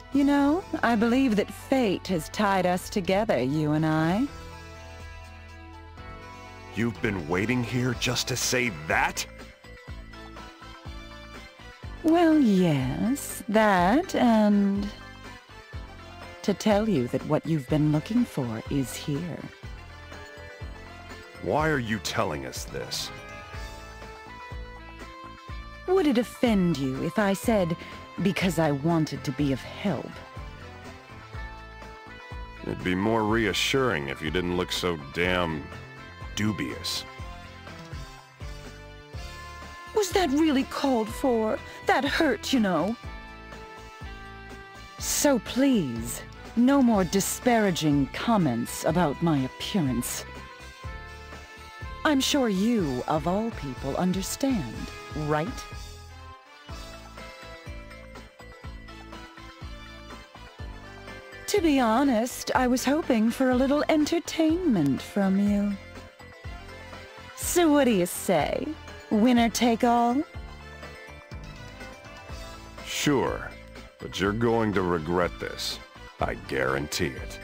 You know, I believe that fate has tied us together, you and I. You've been waiting here just to say that? Well, yes, that and to tell you that what you've been looking for is here. Why are you telling us this? Would it offend you if I said, because I wanted to be of help? It'd be more reassuring if you didn't look so damn dubious. Was that really called for? That hurt, you know. So please, no more disparaging comments about my appearance. I'm sure you, of all people, understand, right? To be honest, I was hoping for a little entertainment from you. So what do you say? Winner take all? Sure, but you're going to regret this. I guarantee it.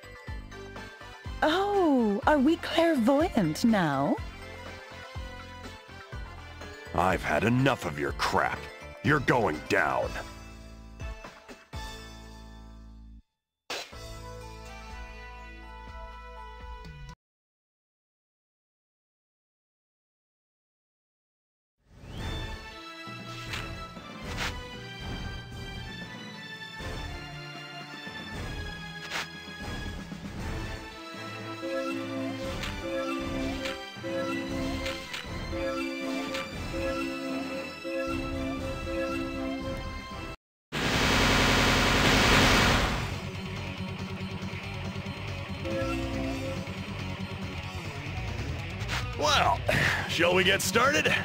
Oh, are we clairvoyant now? I've had enough of your crap. You're going down. Well, shall we get started?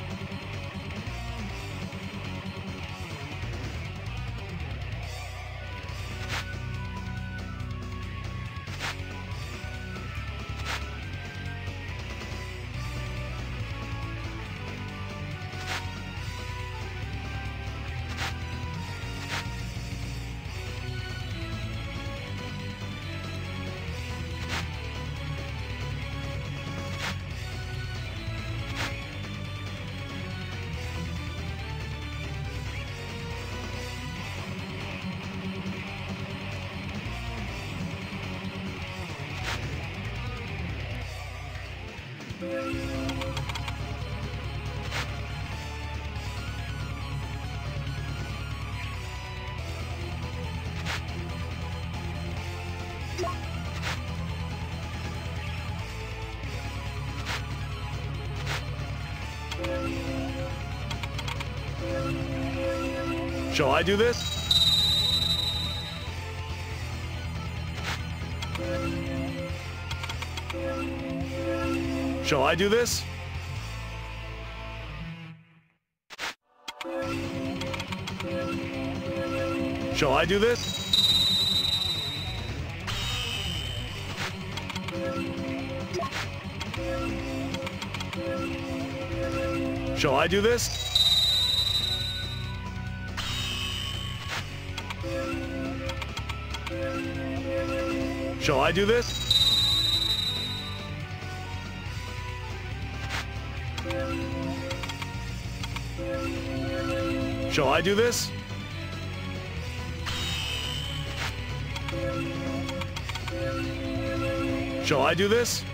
Shall I do this? Shall I do this? Shall I do this? Shall I do this? Shall I do this? Shall I do this? Shall I do this?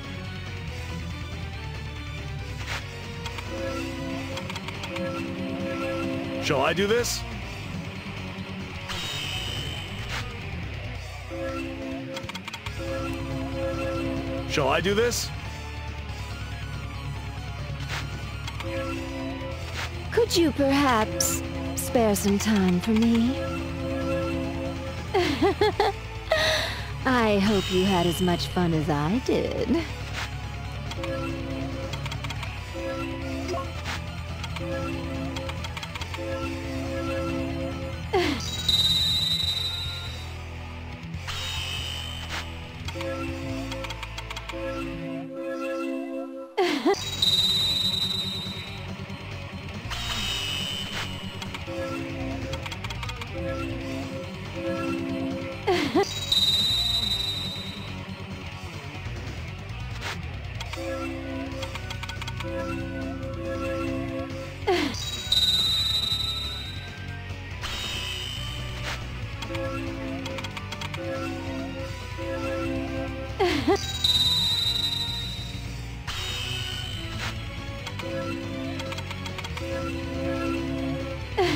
Shall I do this? Shall I do this? Could you perhaps spare some time for me? I hope you had as much fun as I did.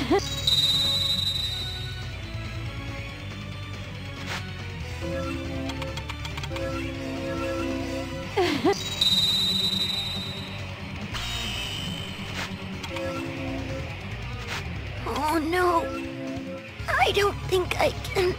Oh no, I don't think I can.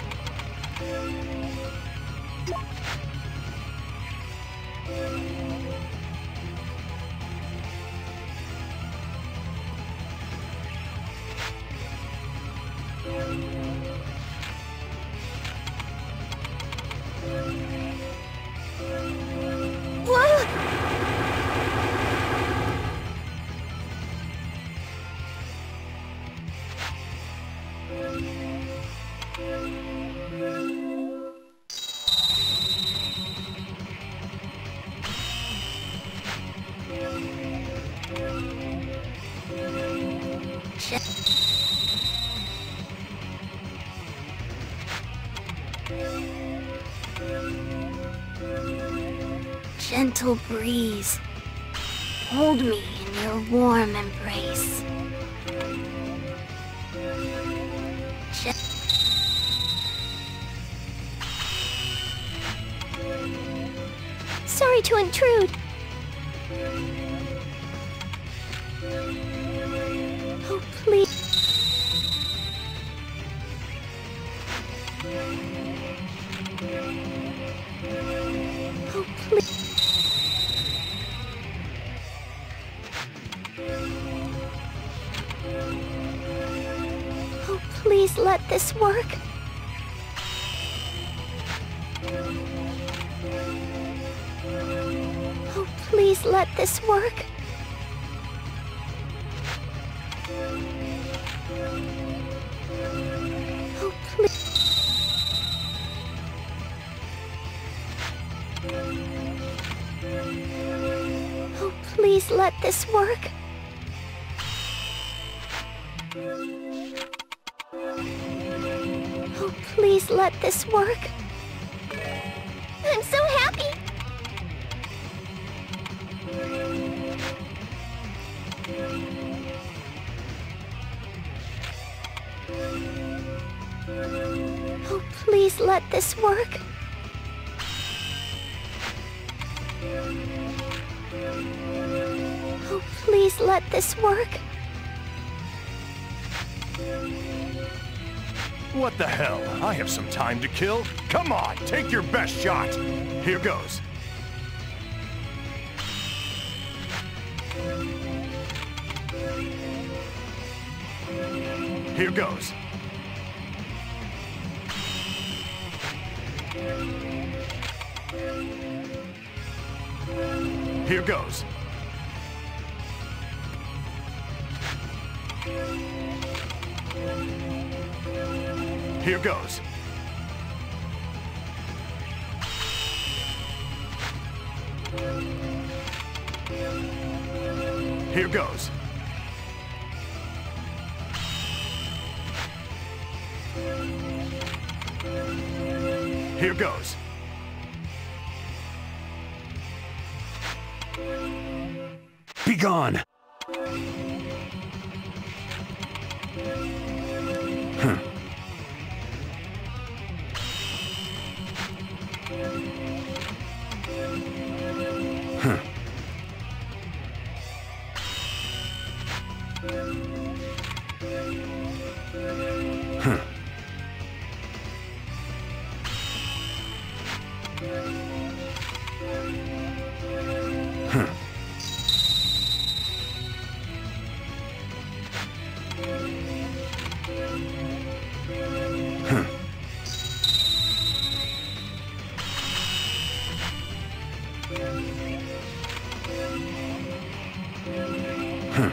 Gentle breeze, hold me in your warm embrace. Sorry to intrude. Oh, please. Oh, please. Oh, please let this work. Oh, please let this work. Oh, please. Oh, please let this work. Oh, please let this work. I'm so happy! Oh, please let this work. Oh, please let this work. What the hell? I have some time to kill. Come on, take your best shot. Here goes. Here goes. Here goes. Here goes. Here goes. Here goes. Be gone. Huh. Huh. Huh. Huh. Huh. Huh.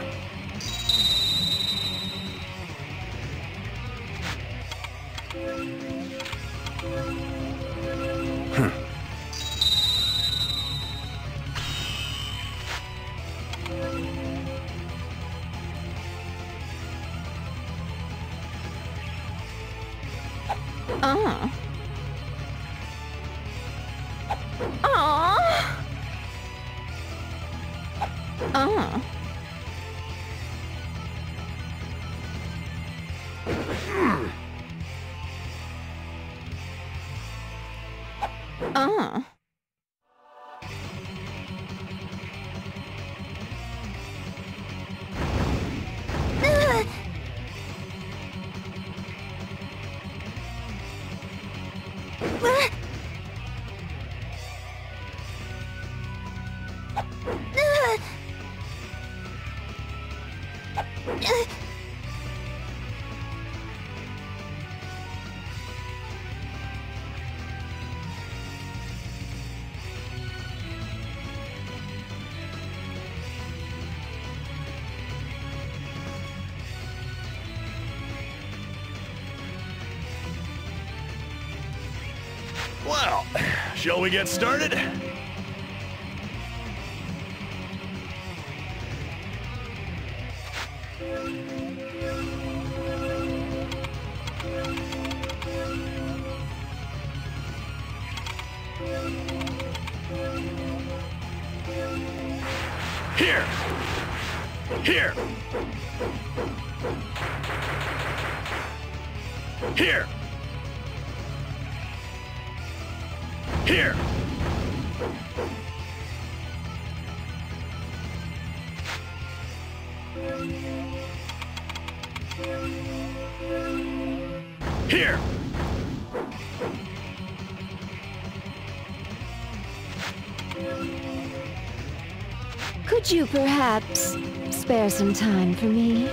Huh. Well, shall we get started? Here! Here! Here! Here! Here! Could you perhaps spare some time for me?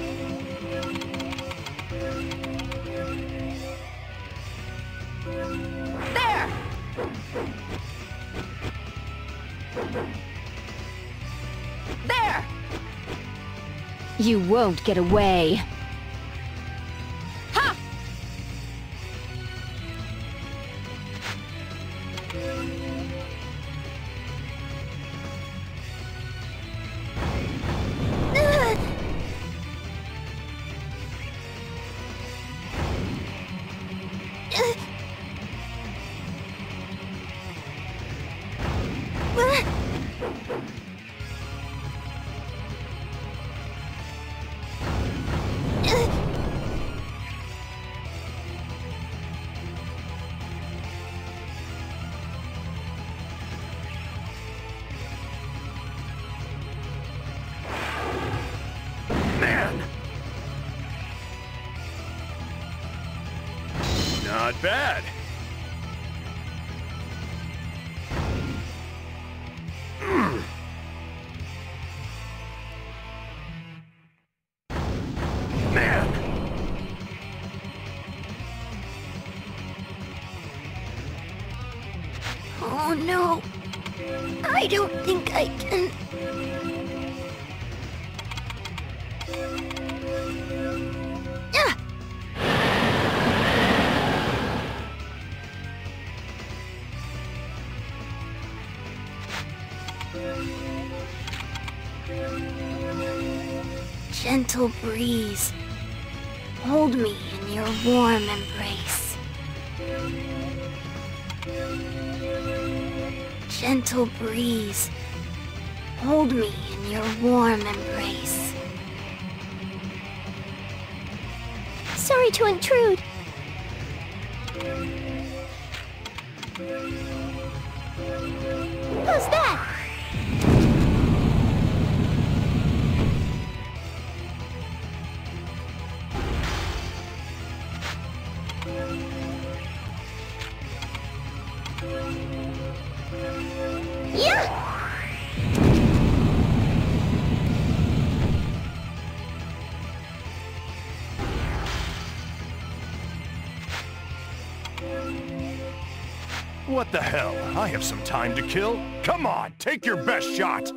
There! There! You won't get away. Ha! Man! Not bad. Man! Oh no. I don't think I can. Ah! Gentle breeze, hold me in your warm embrace. Gentle breeze, hold me in your warm embrace. Sorry to intrude. Who's that? Yeah! What the hell? I have some time to kill. Come on, take your best shot.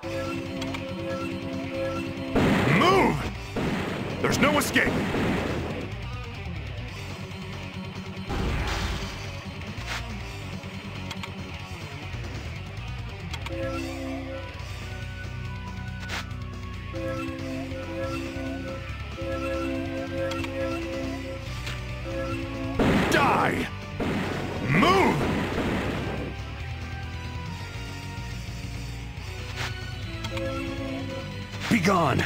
Move! There's no escape. Die! Move! Be gone!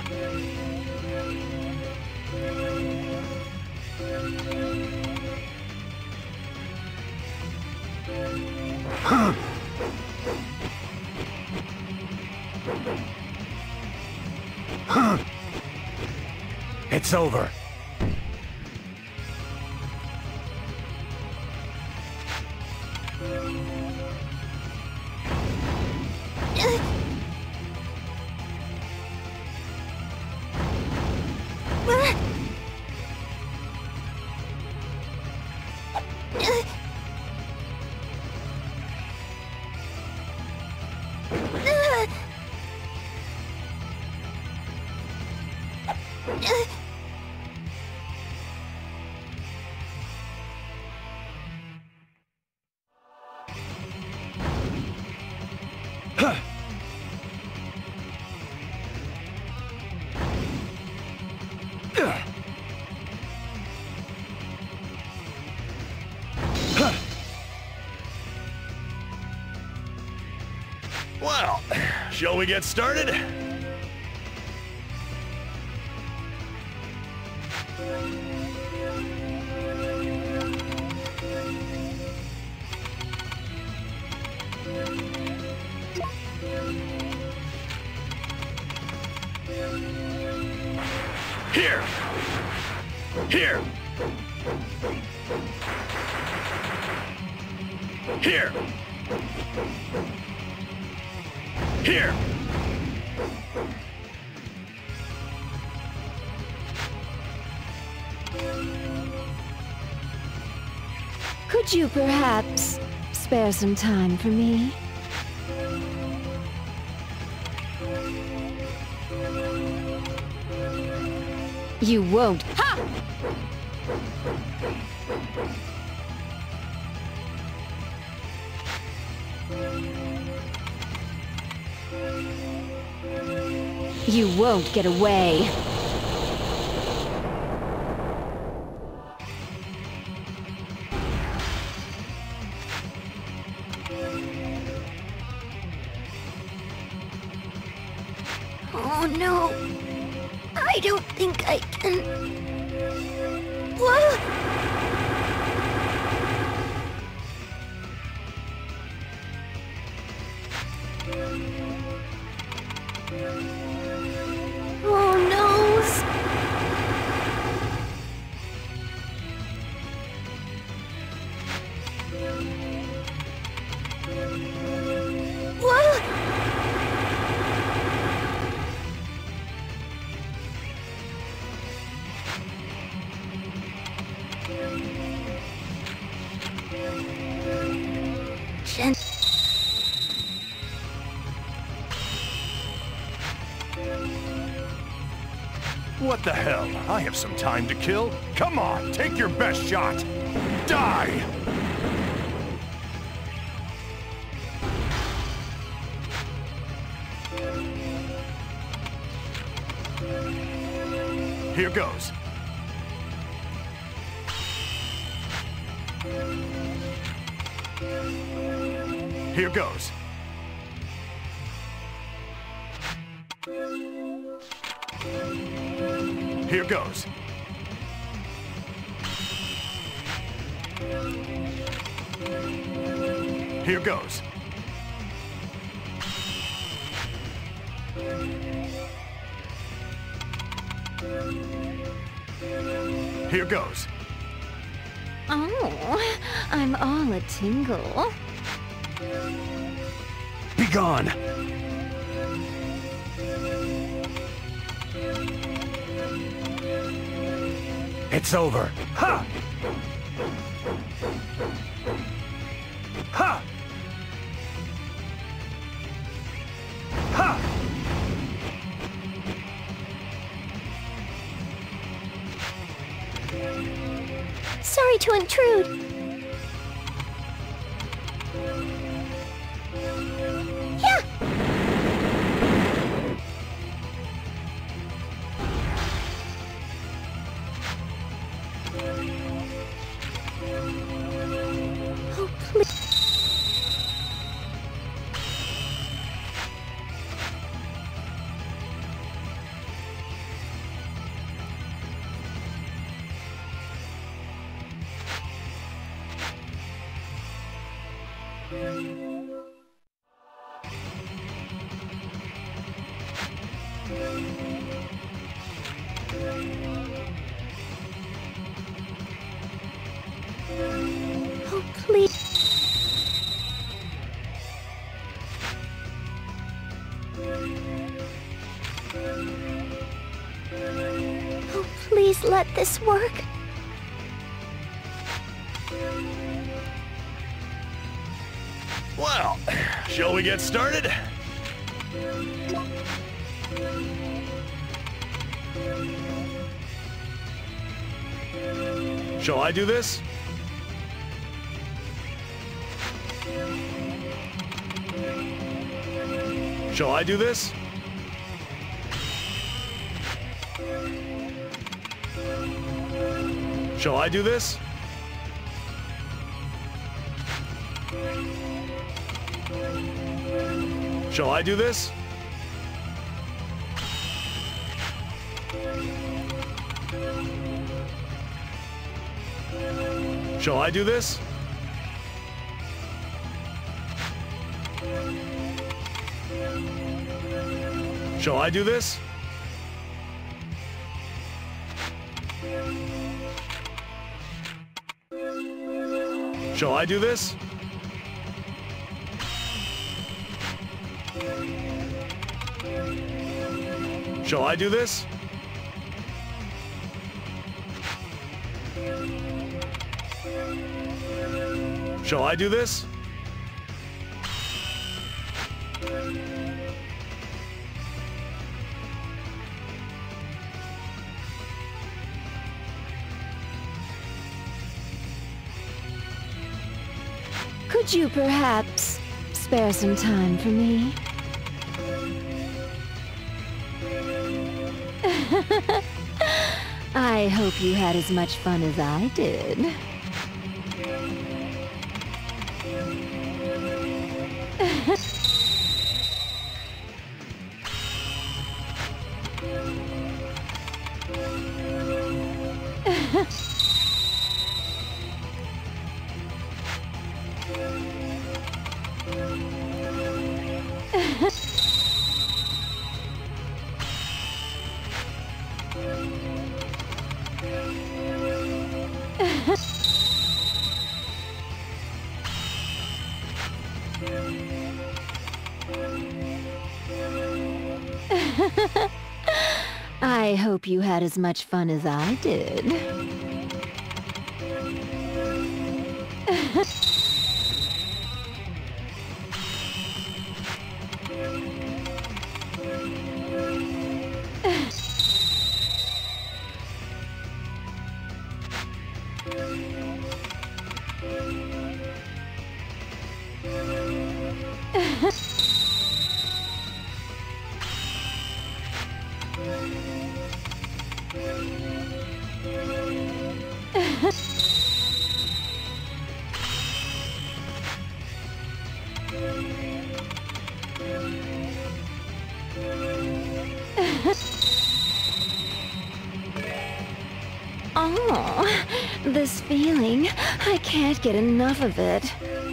It's over. Well, shall we get started? Here! Here! Here! Here! Could you perhaps spare some time for me? You won't. Ha! You won't get away. Oh no. I don't think I can. Whoa! Oh noes! Whoa! What the hell? I have some time to kill. Come on, take your best shot. Die! Here goes. Here goes. Here goes. Here goes. Here goes. Oh, I'm all a tingle. Be gone! It's over. Ha! Ha! Ha! Sorry to intrude. Yeah! Oh, please. Oh, please let this work. Well, shall we get started? Shall I do this? Shall I do this? Shall I do this? Shall I do this? Shall I do this? Shall I do this? Shall I do this? Shall I do this? Shall I do this? Could you perhaps spare some time for me? I hope you had as much fun as I did. I hope you had as much fun as I did. Oh, this feeling, I can't get enough of it.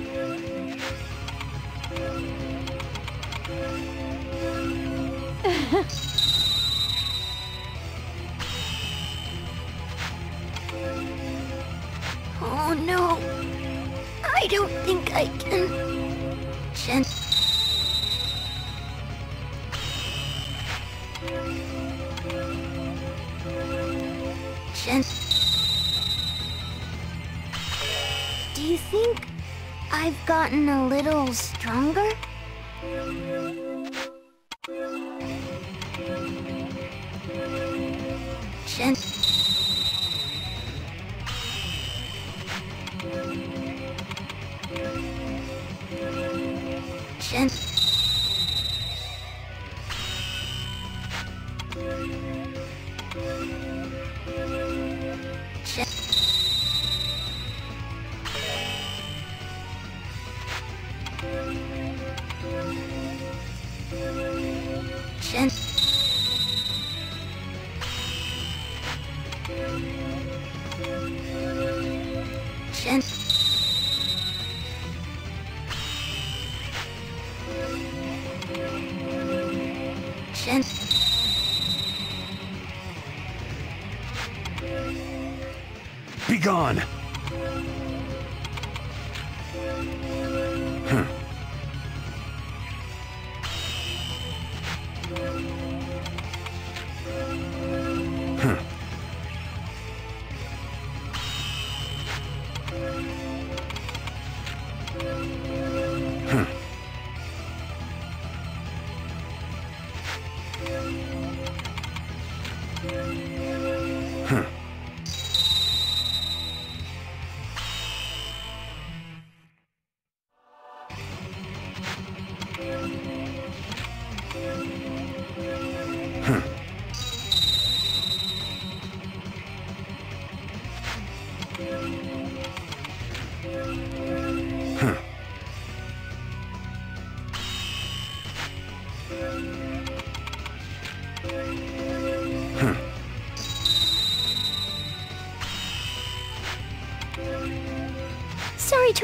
Oh no, I don't think I can. Do you think I've gotten a little stronger? Be gone!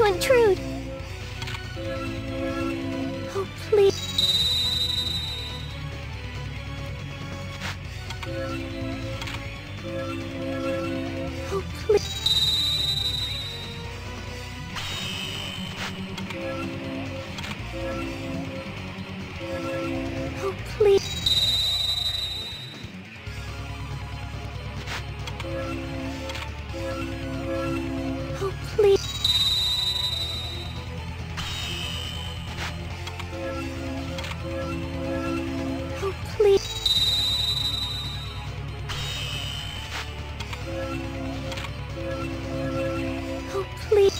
to intrude. Oh, please. Oh, please. Oh, please. Oh, please. Oh, please. Oh, please.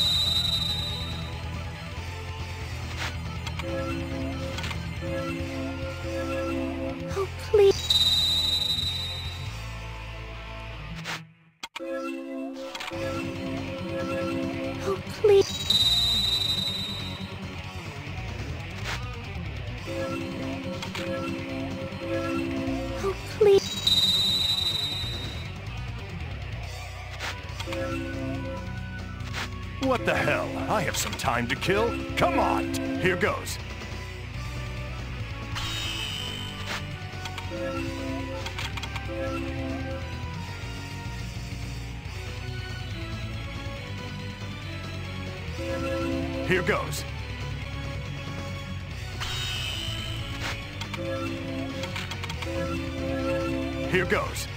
Oh, please. Oh, please. Oh, please. What the hell? I have some time to kill. Come on! Here goes. Here goes. Here goes.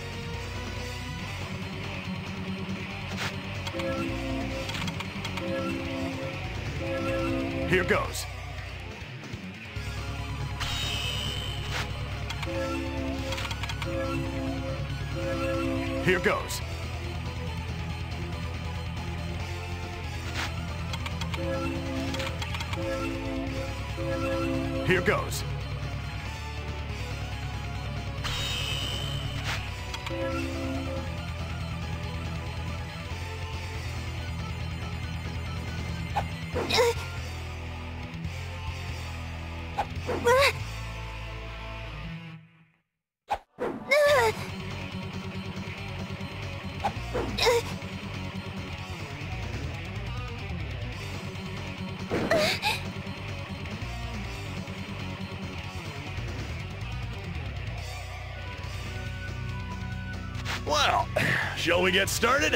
Here goes. Here goes. Here goes. Well, shall we get started?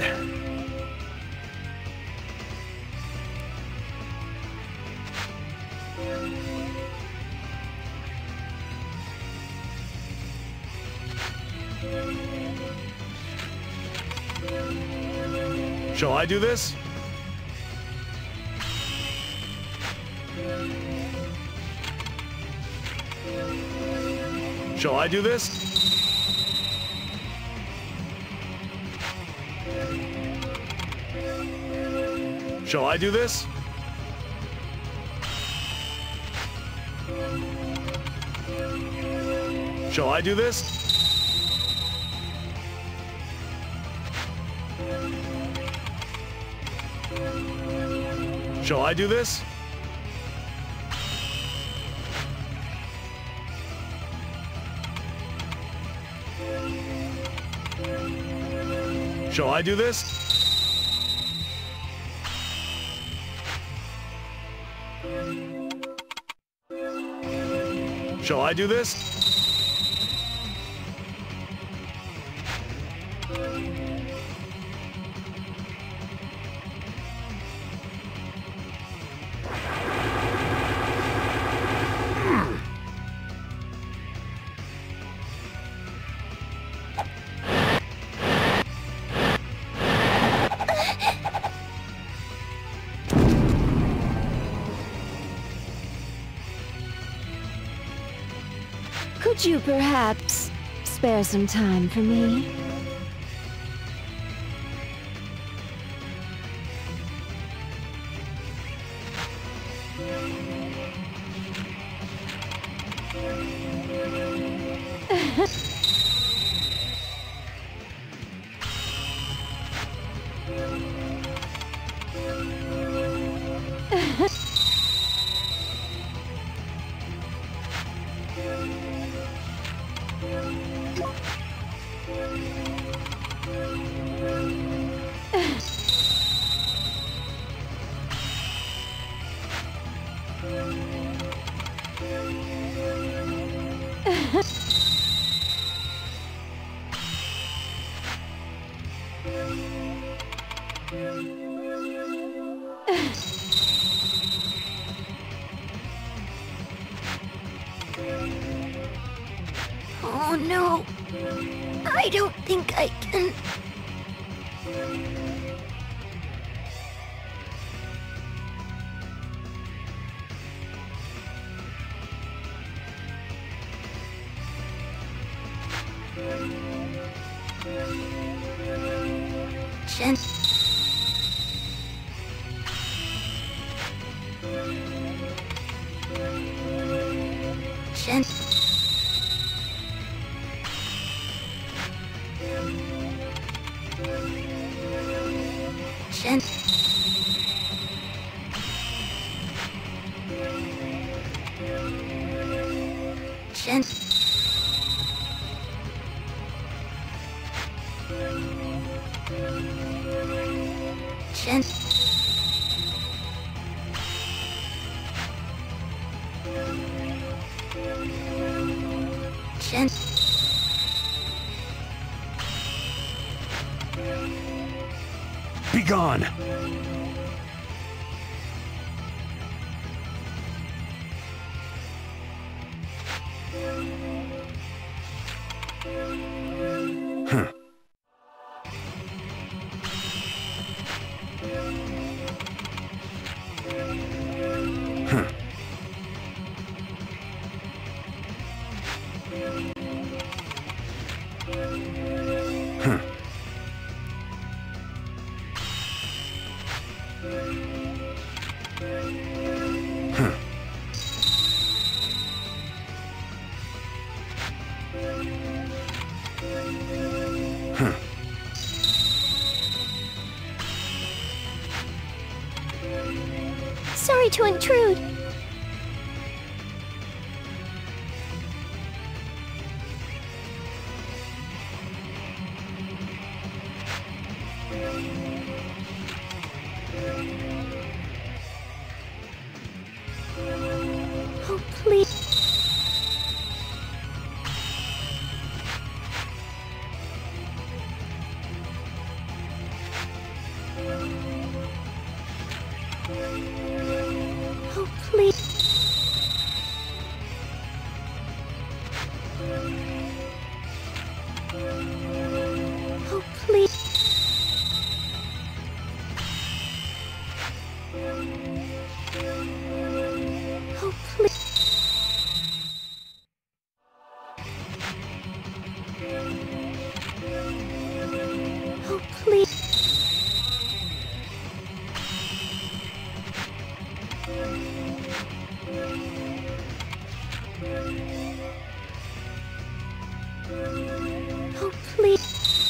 Shall I do this? Shall I do this? Shall I do this? Shall I do this? Shall I do this? Shall I do this? Shall I do this? Could you perhaps spare some time for me? Oh no. I don't think I can. Gen... Gen... Gen... Gen... Gen... Gen... Be gone! Sorry to intrude. Oh, please. Oh, please. Oh, please. Oh, please. Oh, please. Oh, please.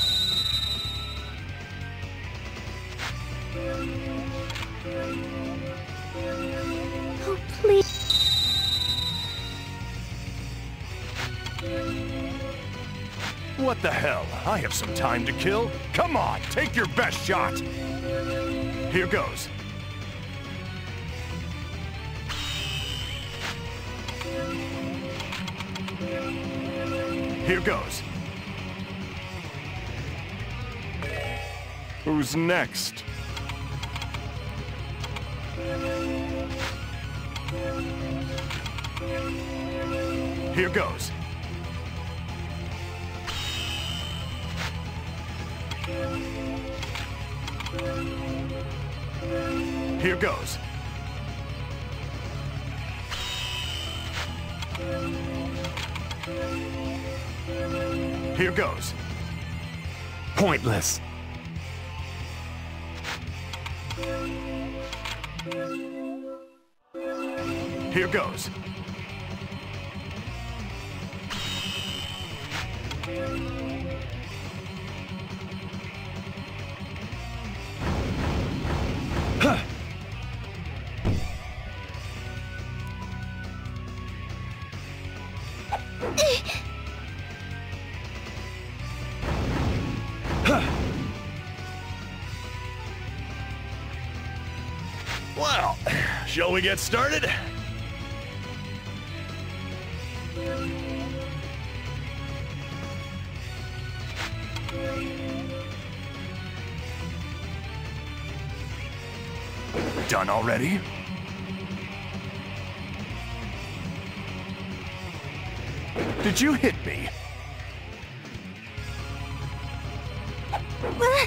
Oh, please. What the hell? I have some time to kill. Come on, take your best shot. Here goes. Here goes. Who's next? Here goes. Here goes. Here goes. Pointless. Here goes. Well, shall we get started? Done already? Did you hit me? What?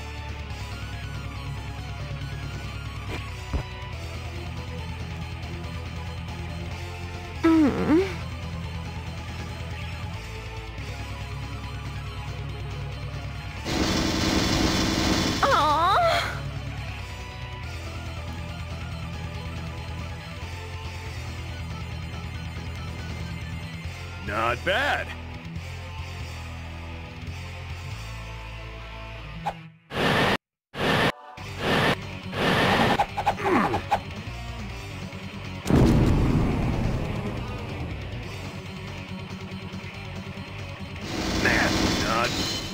Not bad. Man, not...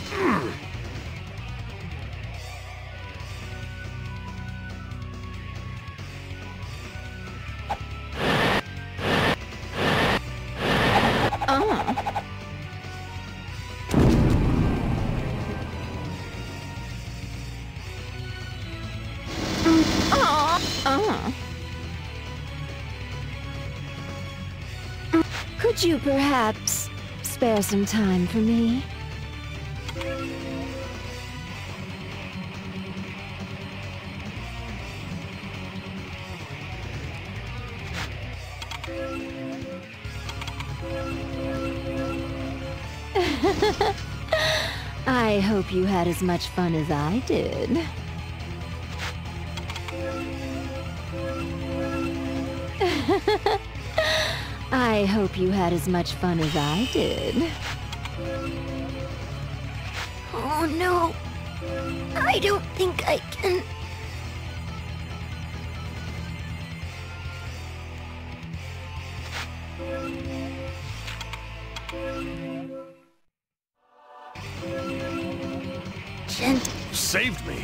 Could you perhaps spare some time for me? I hope you had as much fun as I did. I hope you had as much fun as I did. Oh no. I don't think I can. Gentle. You saved me.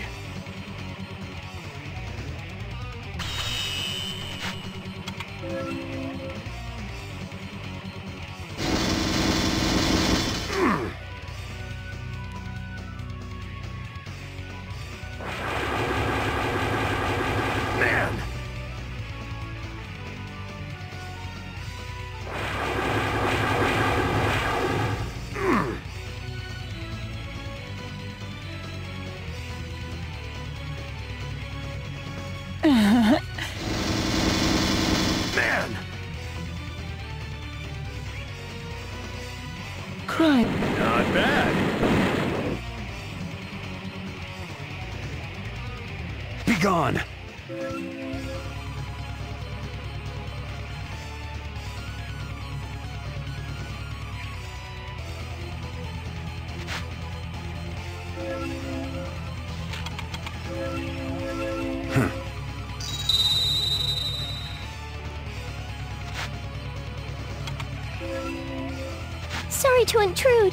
Man. Man. Crime. Not bad. Be gone. Sorry to intrude.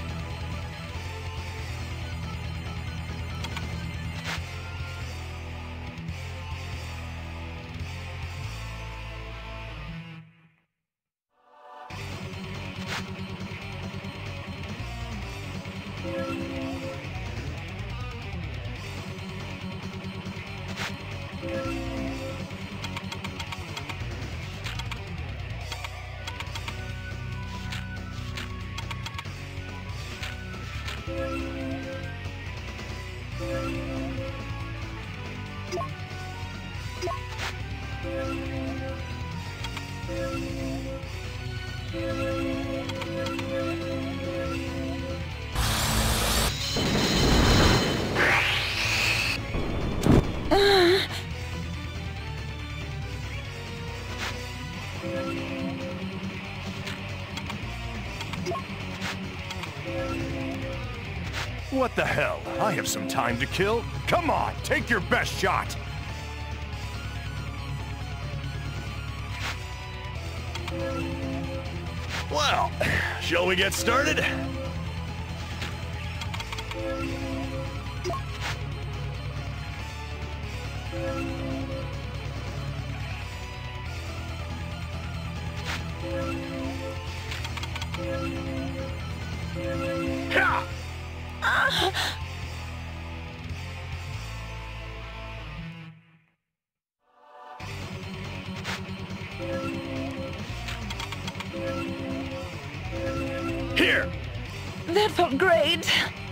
What the hell? I have some time to kill. Come on, take your best shot. Well, shall we get started? Ha! felt great.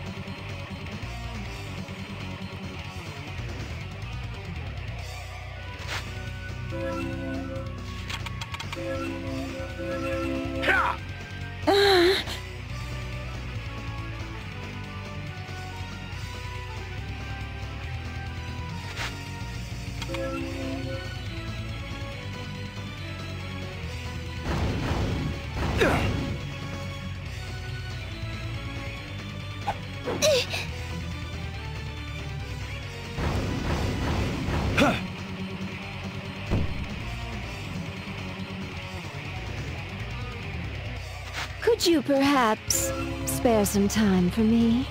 Could you perhaps spare some time for me?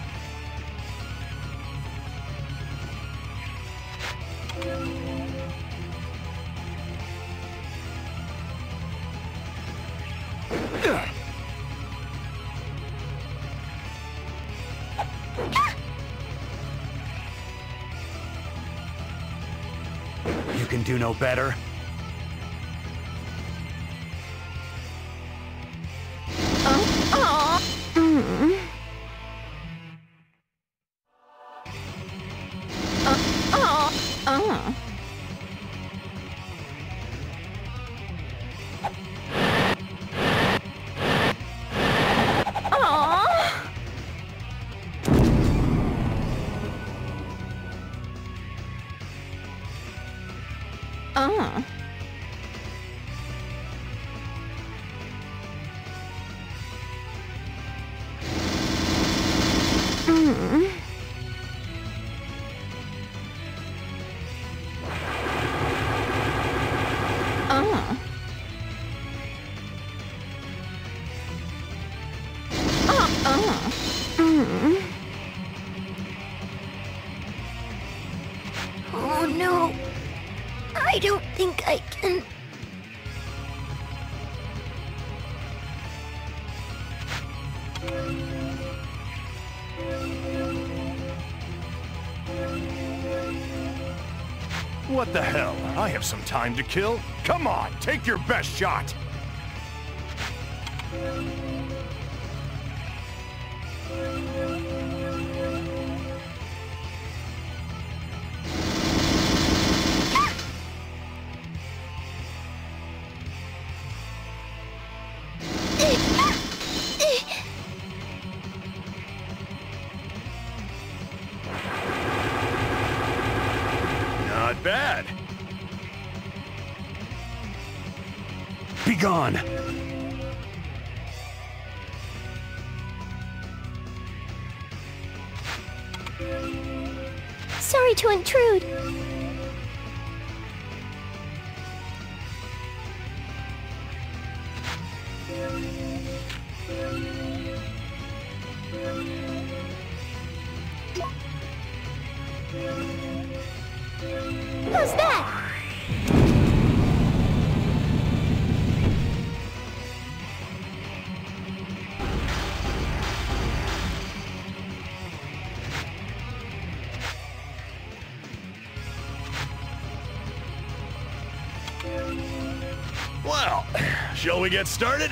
You can do no better. Oh no. I don't think I can. What the hell? I have some time to kill. Come on, take your best shot. Not bad. Be gone. Sorry to intrude. Who's that? Well, shall we get started?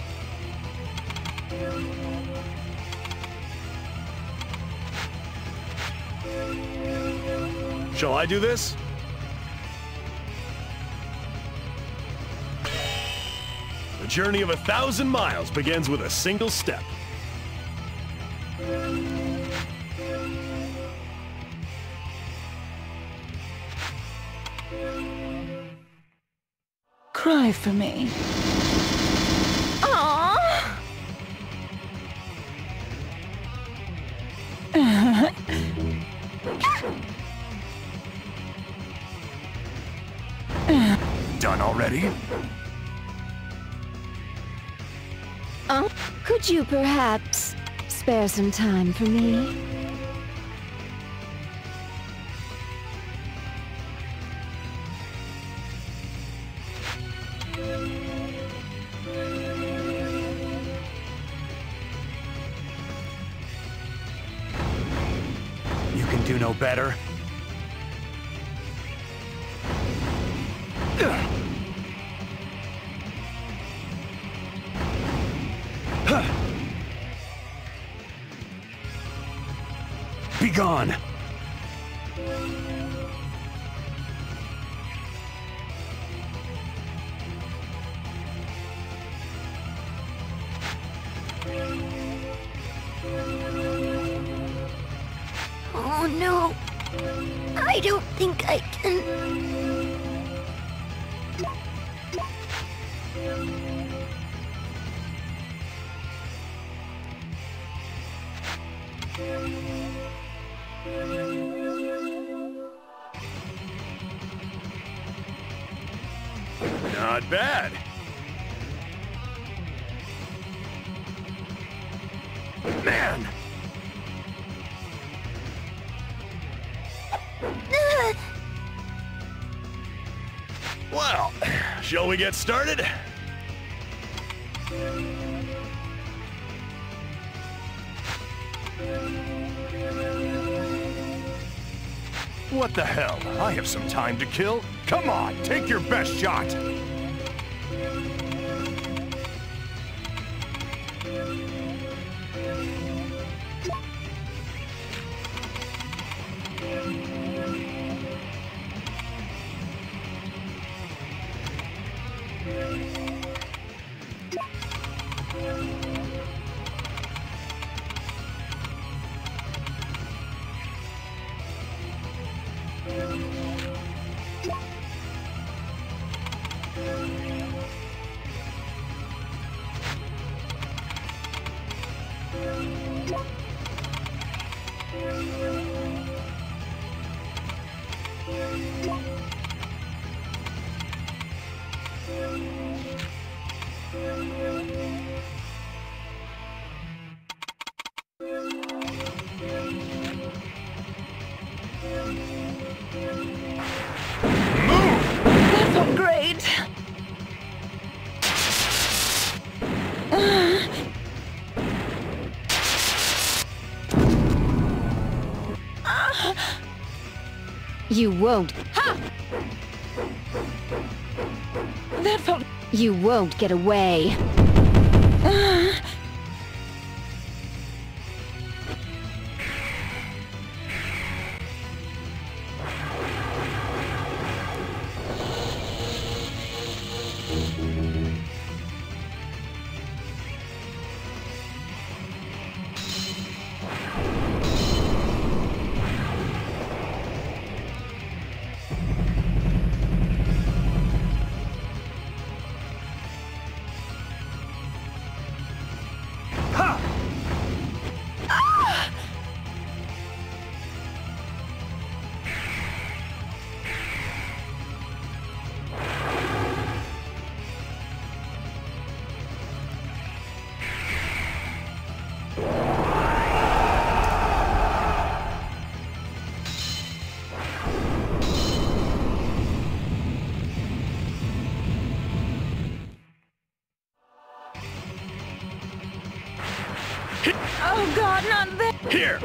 Shall I do this? The journey of 1,000 miles begins with a single step. Cry for me. Done already? Could you perhaps spare some time for me? You can do no better. Be gone! Oh no. I don't think I can. Not bad. Man! Well, shall we get started? What the hell? I have some time to kill. Come on, take your best shot! That felt great. You won't. Ha! That felt... You won't get away. Oh God, not there! Here!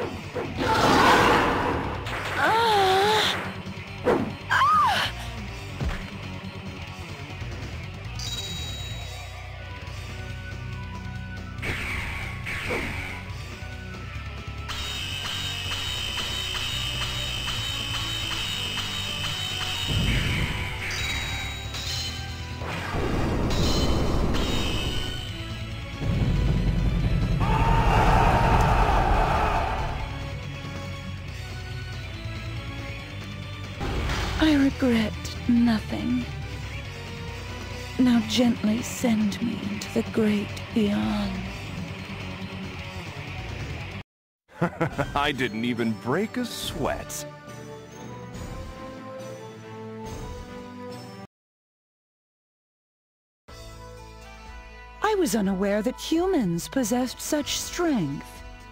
I regret nothing. Now gently send me into the great beyond. I didn't even break a sweat. I was unaware that humans possessed such strength.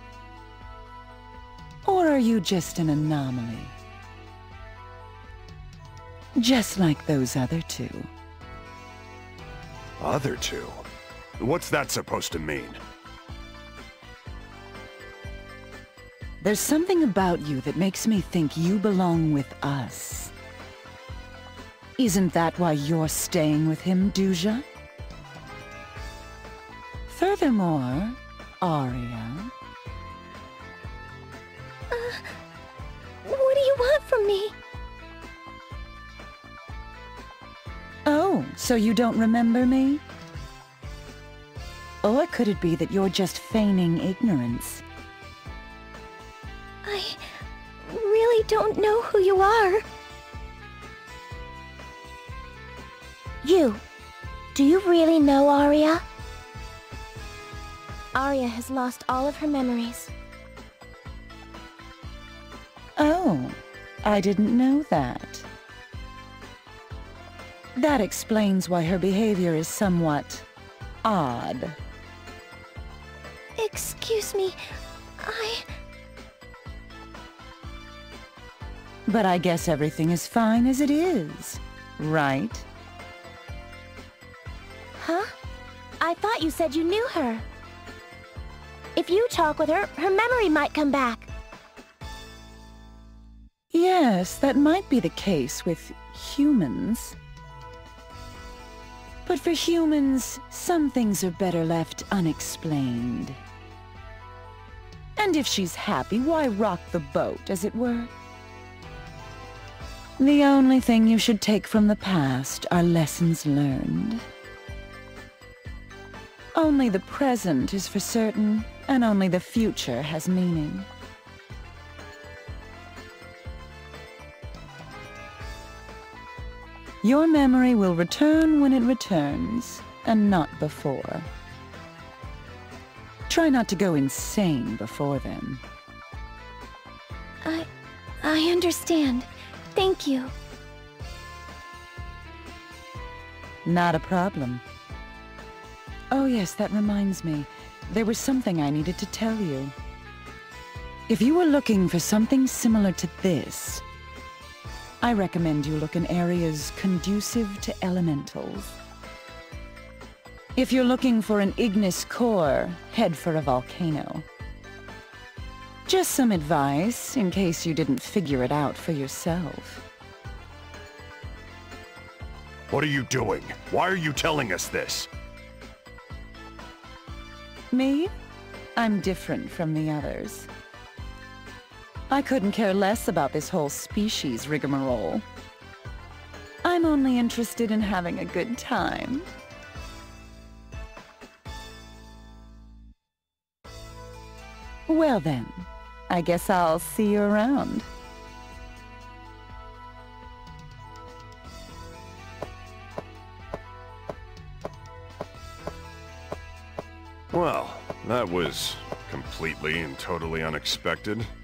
Or are you just an anomaly? Just like those other two. Other two? What's that supposed to mean? There's something about you that makes me think you belong with us. Isn't that why you're staying with him, Duja? Furthermore, Arya... What do you want from me? Oh, so you don't remember me? Or could it be that you're just feigning ignorance? I really don't know who you are. Do you really know Arya? Arya has lost all of her memories. Oh, I didn't know that. That explains why her behavior is somewhat odd. Excuse me, But I guess everything is fine as it is, right? Huh? I thought you said you knew her. If you talk with her, her memory might come back. Yes, that might be the case with humans. But for humans, some things are better left unexplained. And if she's happy, why rock the boat, as it were? The only thing you should take from the past are lessons learned. Only the present is for certain, and only the future has meaning. Your memory will return when it returns, and not before. Try not to go insane before then. I understand. Thank you. Not a problem. Oh yes, that reminds me. There was something I needed to tell you. If you were looking for something similar to this, I recommend you look in areas conducive to elementals. If you're looking for an ignis core, head for a volcano. Just some advice, in case you didn't figure it out for yourself. What are you doing? Why are you telling us this? Me? I'm different from the others. I couldn't care less about this whole species rigmarole. I'm only interested in having a good time. Well then, I guess I'll see you around. Well, that was completely and totally unexpected.